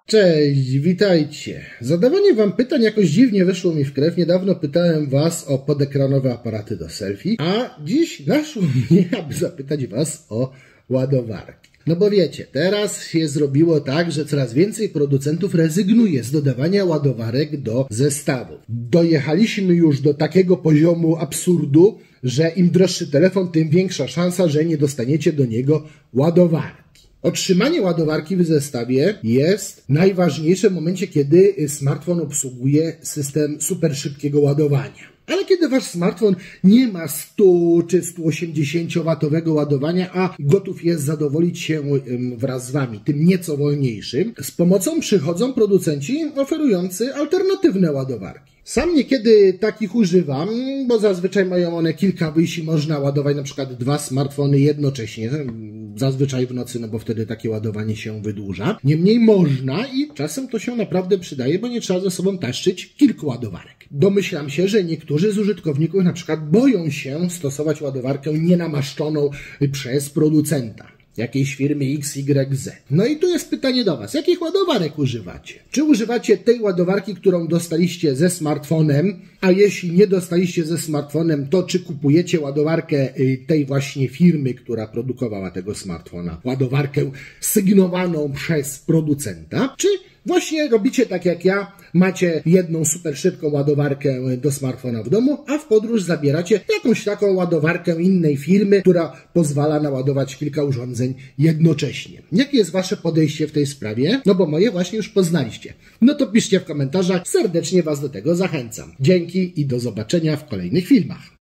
Cześć, witajcie. Zadawanie wam pytań jakoś dziwnie weszło mi w krew. Niedawno pytałem was o podekranowe aparaty do selfie, a dziś naszło mnie, aby zapytać was o ładowarki. No bo wiecie, teraz się zrobiło tak, że coraz więcej producentów rezygnuje z dodawania ładowarek do zestawów. Dojechaliśmy już do takiego poziomu absurdu, że im droższy telefon, tym większa szansa, że nie dostaniecie do niego ładowarki. Otrzymanie ładowarki w zestawie jest najważniejsze w momencie, kiedy smartfon obsługuje system super szybkiego ładowania. Ale kiedy wasz smartfon nie ma 100 czy 180-watowego ładowania, a gotów jest zadowolić się wraz z wami, tym nieco wolniejszym, z pomocą przychodzą producenci oferujący alternatywne ładowarki. Sam niekiedy takich używam, bo zazwyczaj mają one kilka wyjść i można ładować na przykład 2 smartfony jednocześnie, zazwyczaj w nocy, no bo wtedy takie ładowanie się wydłuża. Niemniej można i czasem to się naprawdę przydaje, bo nie trzeba ze sobą taszczyć kilku ładowarek. Domyślam się, że niektórzy z użytkowników na przykład boją się stosować ładowarkę nienamaszczoną przez producenta jakiejś firmy XYZ. No i tu jest pytanie do was. Jakich ładowarek używacie? Czy używacie tej ładowarki, którą dostaliście ze smartfonem? A jeśli nie dostaliście ze smartfonem, to czy kupujecie ładowarkę tej właśnie firmy, która produkowała tego smartfona? Ładowarkę sygnowaną przez producenta? Czy właśnie robicie tak jak ja, macie jedną super szybką ładowarkę do smartfona w domu, a w podróż zabieracie jakąś taką ładowarkę innej firmy, która pozwala naładować kilka urządzeń jednocześnie. Jakie jest wasze podejście w tej sprawie? No bo moje właśnie już poznaliście. No to piszcie w komentarzach, serdecznie was do tego zachęcam. Dzięki i do zobaczenia w kolejnych filmach.